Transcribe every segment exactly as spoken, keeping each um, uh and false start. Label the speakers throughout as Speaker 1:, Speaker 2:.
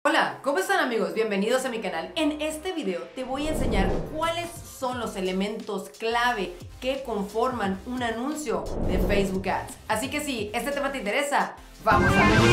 Speaker 1: Hola, ¿cómo están amigos? Bienvenidos a mi canal. En este video te voy a enseñar cuáles son los elementos clave que conforman un anuncio de Facebook Ads. Así que si este tema te interesa, vamos a ver.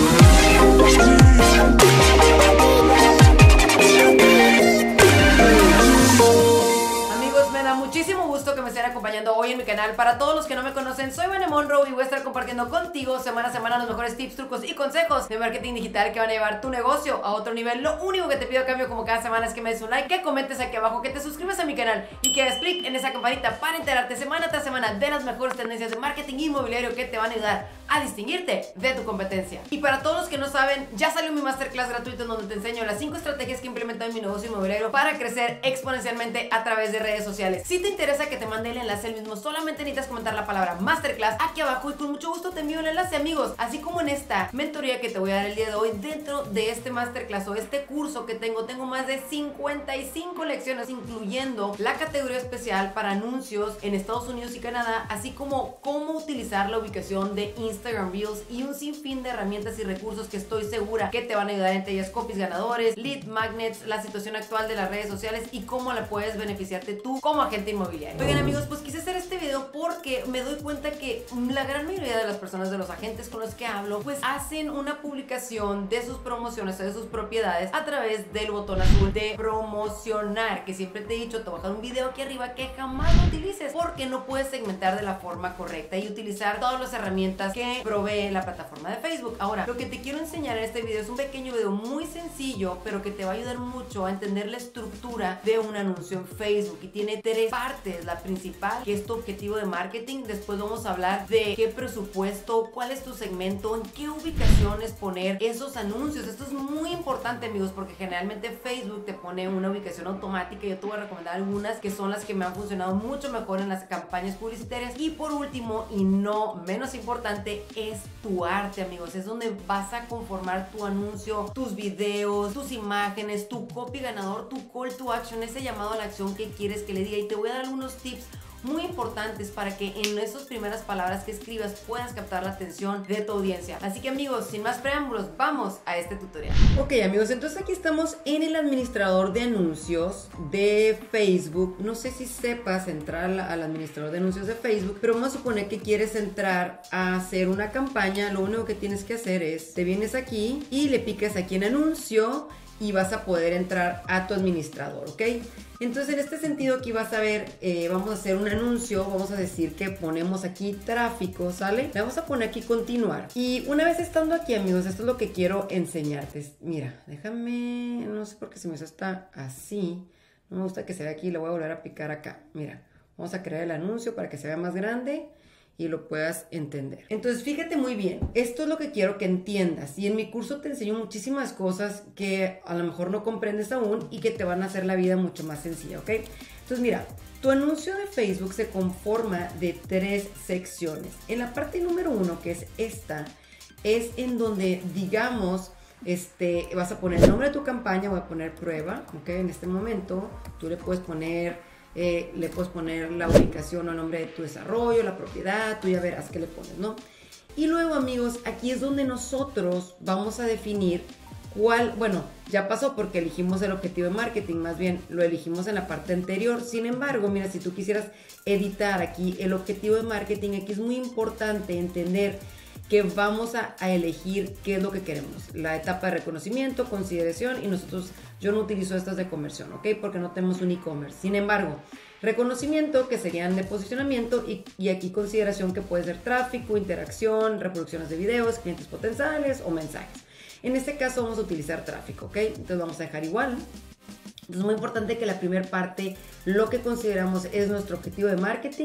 Speaker 1: Me da muchísimo gusto que me estén acompañando hoy en mi canal. Para todos los que no me conocen, soy Vane Monroe y voy a estar compartiendo contigo semana a semana los mejores tips, trucos y consejos de marketing digital que van a llevar tu negocio a otro nivel. Lo único que te pido a cambio como cada semana es que me des un like, que comentes aquí abajo, que te suscribas a mi canal y que hagas clic en esa campanita para enterarte semana tras semana de las mejores tendencias de marketing inmobiliario que te van a ayudar a distinguirte de tu competencia. Y para todos los que no saben, ya salió mi masterclass gratuito en donde te enseño las cinco estrategias que he implementado en mi negocio inmobiliario para crecer exponencialmente a través de redes sociales. Si te interesa que te mande el enlace el mismo, solamente necesitas comentar la palabra masterclass aquí abajo y con mucho gusto te envío el enlace, amigos. Así como en esta mentoría que te voy a dar el día de hoy, dentro de este masterclass o este curso que tengo, tengo más de cincuenta y cinco lecciones, incluyendo la categoría especial para anuncios en Estados Unidos y Canadá, así como cómo utilizar la ubicación de Instagram Reels y un sinfín de herramientas y recursos que estoy segura que te van a ayudar, entre ellas copies ganadores, lead magnets, la situación actual de las redes sociales y cómo la puedes beneficiarte tú como agente inmobiliario. Oigan amigos, pues quise hacer este video porque me doy cuenta que la gran mayoría de las personas, de los agentes con los que hablo, pues hacen una publicación de sus promociones o de sus propiedades a través del botón azul de promocionar, que siempre te he dicho, te voy a dejar un video aquí arriba que jamás lo utilices porque no puedes segmentar de la forma correcta y utilizar todas las herramientas que provee la plataforma de Facebook. Ahora, lo que te quiero enseñar en este video es un pequeño video muy sencillo, pero que te va a ayudar mucho a entender la estructura de un anuncio en Facebook, y tiene tres partes. La principal, que es tu objetivo de marketing. Después vamos a hablar de qué presupuesto, cuál es tu segmento, en qué ubicaciones poner esos anuncios. Esto es muy importante, amigos, porque generalmente Facebook te pone una ubicación automática. Yo te voy a recomendar algunas que son las que me han funcionado mucho mejor en las campañas publicitarias. Y por último, y no menos importante, es tu arte, amigos. Es donde vas a conformar tu anuncio, tus videos, tus imágenes, tu copy ganador, tu call to action, ese llamado a la acción que quieres que le diga. Y te voy a dar algunos tips muy importantes para que en esas primeras palabras que escribas puedas captar la atención de tu audiencia. Así que amigos, sin más preámbulos, vamos a este tutorial. Ok amigos, entonces aquí estamos en el administrador de anuncios de Facebook. No sé si sepas entrar al administrador de anuncios de Facebook, pero vamos a suponer que quieres entrar a hacer una campaña. Lo único que tienes que hacer es, te vienes aquí y le picas aquí en anuncio y vas a poder entrar a tu administrador, ¿ok? Entonces en este sentido aquí vas a ver, eh, vamos a hacer un anuncio, vamos a decir que ponemos aquí tráfico, ¿sale? Le vamos a poner aquí continuar. Y una vez estando aquí, amigos, esto es lo que quiero enseñarte. Mira, déjame, no sé por qué se me hizo esta así. No me gusta que se vea aquí, le voy a volver a picar acá. Mira, vamos a crear el anuncio para que se vea más grande y lo puedas entender. Entonces fíjate muy bien, esto es lo que quiero que entiendas, y en mi curso te enseño muchísimas cosas que a lo mejor no comprendes aún y que te van a hacer la vida mucho más sencilla, ¿ok? Entonces mira, tu anuncio de Facebook se conforma de tres secciones. En la parte número uno, que es esta, es en donde, digamos, este, vas a poner el nombre de tu campaña, voy a poner prueba, ¿ok? En este momento tú le puedes poner Eh, le puedes poner la ubicación o el nombre de tu desarrollo, la propiedad, tú ya verás qué le pones, ¿no? Y luego, amigos, aquí es donde nosotros vamos a definir cuál, bueno, ya pasó porque elegimos el objetivo de marketing, más bien lo elegimos en la parte anterior. Sin embargo, mira, si tú quisieras editar aquí el objetivo de marketing, aquí es muy importante entender que vamos a, a elegir qué es lo que queremos, la etapa de reconocimiento, consideración, y nosotros, yo no utilizo estas de conversión, ¿ok? Porque no tenemos un e-commerce. Sin embargo, reconocimiento, que serían de posicionamiento, y, y aquí consideración, que puede ser tráfico, interacción, reproducciones de videos, clientes potenciales o mensajes. En este caso vamos a utilizar tráfico, ¿ok? Entonces vamos a dejar igual. Entonces es muy importante que la primera parte, lo que consideramos es nuestro objetivo de marketing,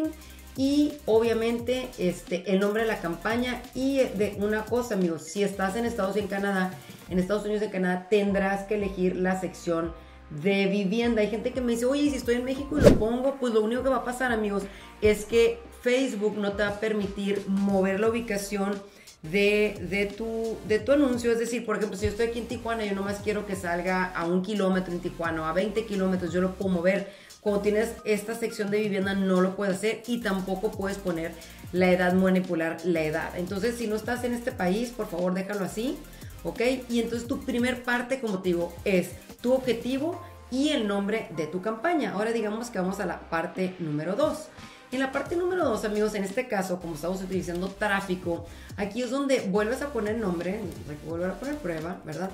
Speaker 1: y obviamente este, el nombre de la campaña. Y de una cosa, amigos, si estás en Estados Unidos y en Canadá, en Estados Unidos y en Canadá tendrás que elegir la sección de vivienda. Hay gente que me dice, oye, si estoy en México y lo pongo, pues lo único que va a pasar, amigos, es que Facebook no te va a permitir mover la ubicación de, de, tu, de tu anuncio. Es decir, por ejemplo, si yo estoy aquí en Tijuana, yo nomás quiero que salga a un kilómetro en Tijuana o a veinte kilómetros, yo lo puedo mover. Cuando tienes esta sección de vivienda no lo puedes hacer, y tampoco puedes poner la edad, manipular la edad. Entonces, si no estás en este país, por favor déjalo así, ¿ok? Y entonces tu primer parte, como te digo, es tu objetivo y el nombre de tu campaña. Ahora digamos que vamos a la parte número dos. En la parte número dos, amigos, en este caso, como estamos utilizando tráfico, aquí es donde vuelves a poner nombre, hay que volver a poner prueba, ¿verdad?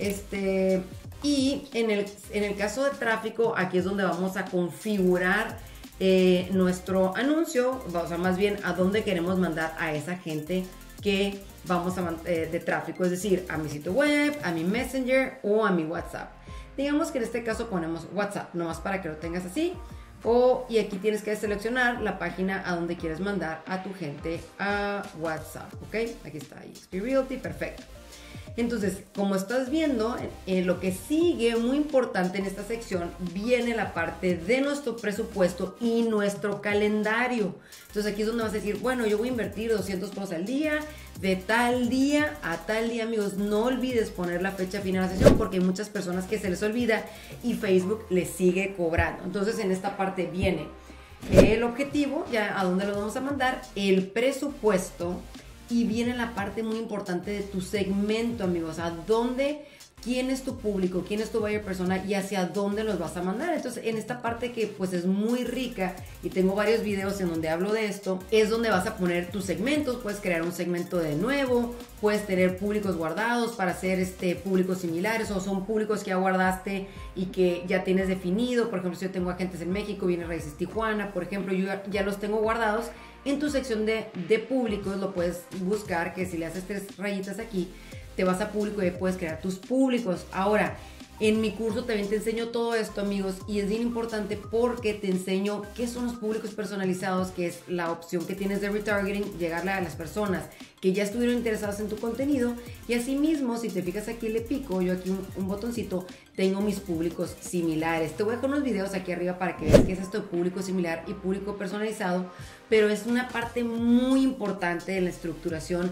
Speaker 1: Este, y en el, en el caso de tráfico, aquí es donde vamos a configurar eh, nuestro anuncio, o sea, más bien a dónde queremos mandar a esa gente que vamos a eh, de tráfico, es decir, a mi sitio web, a mi Messenger o a mi WhatsApp. Digamos que en este caso ponemos WhatsApp, nomás para que lo tengas así. O, y aquí tienes que seleccionar la página a donde quieres mandar a tu gente a WhatsApp, ¿ok? Aquí está, E X P Realty, perfecto. Entonces, como estás viendo, eh, lo que sigue muy importante en esta sección viene la parte de nuestro presupuesto y nuestro calendario. Entonces aquí es donde vas a decir, bueno, yo voy a invertir doscientos pesos al día, de tal día a tal día, amigos. No olvides poner la fecha final de la sesión porque hay muchas personas que se les olvida y Facebook les sigue cobrando. Entonces en esta parte viene el objetivo, ya a dónde lo vamos a mandar, el presupuesto. Y viene la parte muy importante de tu segmento, amigos, a dónde, quién es tu público, quién es tu buyer persona y hacia dónde los vas a mandar. Entonces, en esta parte que pues es muy rica y tengo varios videos en donde hablo de esto, es donde vas a poner tus segmentos. Puedes crear un segmento de nuevo, puedes tener públicos guardados para hacer este, públicos similares o son públicos que ya guardaste y que ya tienes definido. Por ejemplo, si yo tengo agentes en México, viene Raíces Tijuana, por ejemplo, yo ya, ya los tengo guardados. En tu sección de, de públicos lo puedes buscar, que si le haces tres rayitas aquí, te vas a público y puedes crear tus públicos. Ahora, en mi curso también te enseño todo esto, amigos, y es bien importante porque te enseño qué son los públicos personalizados, que es la opción que tienes de retargeting, llegarle a las personas que ya estuvieron interesadas en tu contenido. Y asimismo, si te fijas aquí le pico, yo aquí un, un botoncito, tengo mis públicos similares. Te voy a dejar unos videos aquí arriba para que veas qué es esto de público similar y público personalizado, pero es una parte muy importante de la estructuración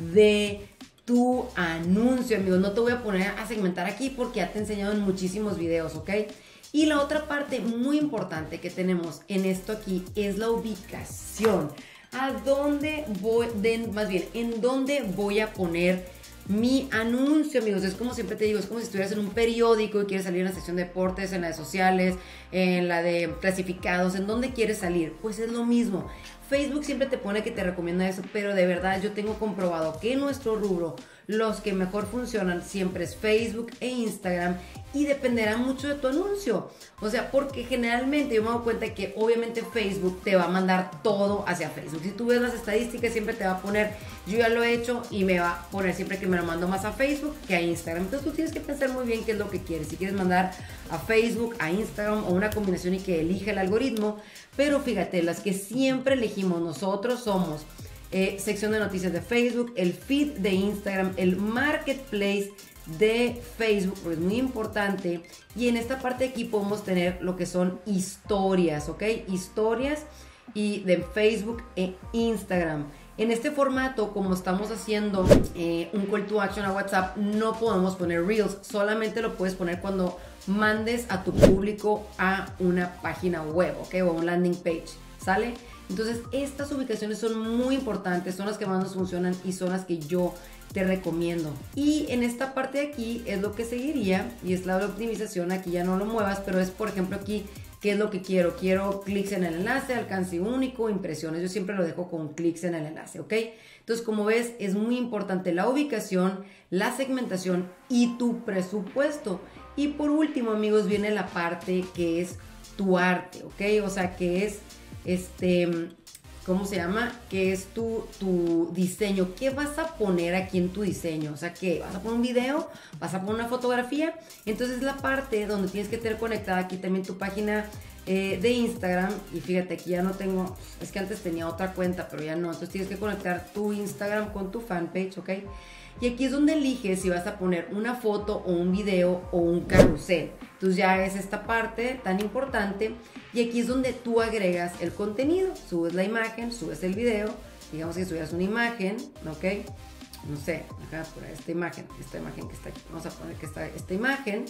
Speaker 1: de tu anuncio, amigos. No te voy a poner a segmentar aquí porque ya te he enseñado en muchísimos videos, ¿ok? Y la otra parte muy importante que tenemos en esto aquí es la ubicación. ¿A dónde voy? De, más bien, ¿en dónde voy a poner mi anuncio, amigos? Es como siempre te digo, es como si estuvieras en un periódico y quieres salir en la sección de deportes, en las de sociales, en la de clasificados, ¿en dónde quieres salir? Pues es lo mismo. Facebook siempre te pone que te recomienda eso, pero de verdad yo tengo comprobado que en nuestro rubro los que mejor funcionan siempre es Facebook e Instagram y dependerá mucho de tu anuncio. O sea, porque generalmente yo me doy cuenta que obviamente Facebook te va a mandar todo hacia Facebook. Si tú ves las estadísticas siempre te va a poner, yo ya lo he hecho y me va a poner siempre que me lo mando más a Facebook que a Instagram. Entonces tú tienes que pensar muy bien qué es lo que quieres. Si quieres mandar a Facebook, a Instagram o una combinación y que elija el algoritmo. Pero fíjate, las que siempre elegimos nosotros somos eh, sección de noticias de Facebook, el feed de Instagram, el marketplace de Facebook, porque es muy importante. Y en esta parte de aquí podemos tener lo que son historias, ¿ok? Historias y de Facebook e Instagram. En este formato, como estamos haciendo eh, un call to action a WhatsApp, no podemos poner Reels. Solamente lo puedes poner cuando mandes a tu público a una página web, ¿ok? O a un landing page, ¿sale? Entonces, estas ubicaciones son muy importantes, son las que más nos funcionan y son las que yo te recomiendo. Y en esta parte de aquí es lo que seguiría y es la de optimización. Aquí ya no lo muevas, pero es, por ejemplo, aquí, ¿qué es lo que quiero? Quiero clics en el enlace, alcance único, impresiones. Yo siempre lo dejo con clics en el enlace, ¿ok? Entonces, como ves, es muy importante la ubicación, la segmentación y tu presupuesto. Y por último, amigos, viene la parte que es tu arte, ¿ok? O sea, que es, este, ¿cómo se llama? Que es tu, tu diseño. ¿Qué vas a poner aquí en tu diseño? O sea, ¿qué? ¿Vas a poner un video? ¿Vas a poner una fotografía? Entonces, la parte donde tienes que tener conectada aquí también tu página eh, de Instagram. Y fíjate, aquí ya no tengo, es que antes tenía otra cuenta, pero ya no. Entonces, tienes que conectar tu Instagram con tu fanpage, ¿ok? Y aquí es donde eliges si vas a poner una foto o un video o un carrusel. Entonces ya es esta parte tan importante. Y aquí es donde tú agregas el contenido. Subes la imagen, subes el video. Digamos que subieras una imagen, ¿ok? No sé, acá por ahí, esta imagen, esta imagen que está aquí. Vamos a poner que está esta imagen.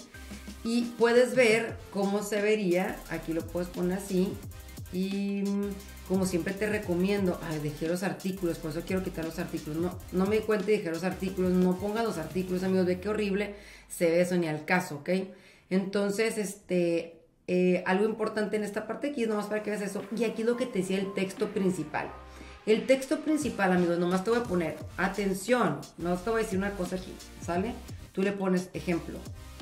Speaker 1: Y puedes ver cómo se vería. Aquí lo puedes poner así. Y como siempre te recomiendo, ay, dejé los artículos, por eso quiero quitar los artículos, no, no me di cuenta y dejé los artículos, no pongas los artículos, amigos, ve qué horrible se ve eso, ni al caso, ¿ok? Entonces, este, eh, algo importante en esta parte aquí, nomás para que veas eso, y aquí lo que te decía el texto principal. El texto principal, amigos, nomás te voy a poner, atención, nomás te voy a decir una cosa aquí, ¿sale? Tú le pones ejemplo,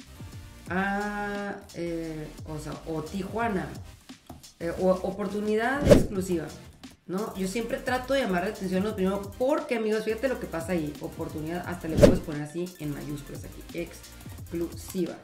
Speaker 1: a, eh, o sea, o Tijuana, Eh, o, oportunidad exclusiva, ¿no? Yo siempre trato de llamar la atención lo primero porque, amigos, fíjate lo que pasa ahí, oportunidad, hasta le puedes poner así en mayúsculas aquí, exclusiva,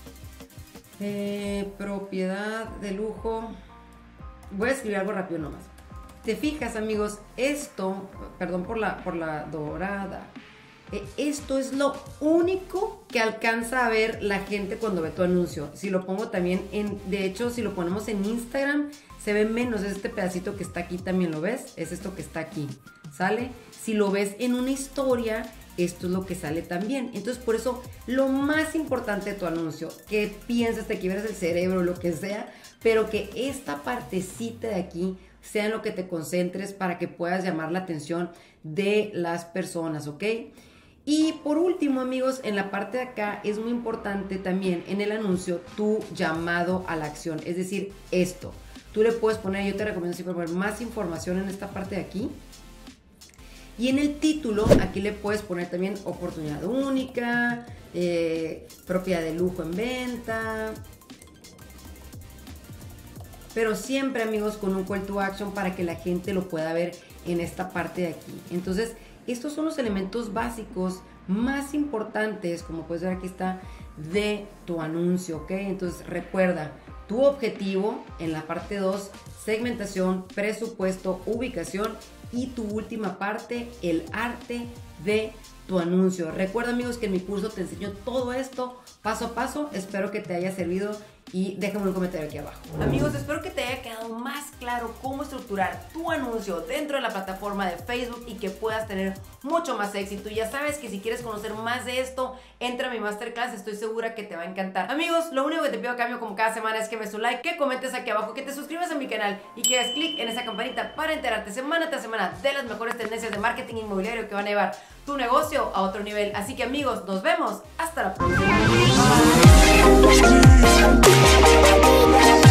Speaker 1: eh, propiedad de lujo, voy a escribir algo rápido nomás. Te fijas, amigos, esto, perdón por la, por la dorada, Eh, esto es lo único que alcanza a ver la gente cuando ve tu anuncio. Si lo pongo también en, de hecho, si lo ponemos en Instagram, se ve menos. Es este pedacito que está aquí, también lo ves. Es esto que está aquí, ¿sale? Si lo ves en una historia, esto es lo que sale también. Entonces, por eso, lo más importante de tu anuncio, que piensas, te quiebras el cerebro, lo que sea, pero que esta partecita de aquí sea en lo que te concentres para que puedas llamar la atención de las personas, ¿ok? Y por último, amigos, en la parte de acá es muy importante también en el anuncio tu llamado a la acción. Es decir, esto. Tú le puedes poner, yo te recomiendo siempre poner más información en esta parte de aquí. Y en el título, aquí le puedes poner también oportunidad única, eh, propiedad de lujo en venta. Pero siempre, amigos, con un call to action para que la gente lo pueda ver en esta parte de aquí. Entonces, estos son los elementos básicos más importantes, como puedes ver aquí está, de tu anuncio, ¿ok? Entonces recuerda, tu objetivo en la parte dos, segmentación, presupuesto, ubicación y tu última parte, el arte de tu anuncio. Recuerda, amigos, que en mi curso te enseño todo esto paso a paso. Espero que te haya servido y déjame un comentario aquí abajo. Amigos, espero que te haya quedado más claro cómo estructurar tu anuncio dentro de la plataforma de Facebook y que puedas tener mucho más éxito. Y ya sabes que si quieres conocer más de esto, entra a mi masterclass, estoy segura que te va a encantar. Amigos, lo único que te pido a cambio como cada semana es que me des un like, que comentes aquí abajo, que te suscribas a mi canal y que hagas clic en esa campanita para enterarte semana tras semana de las mejores tendencias de marketing inmobiliario que van a llevar tu negocio a otro nivel. Así que, amigos, nos vemos. Hasta la próxima. Bye.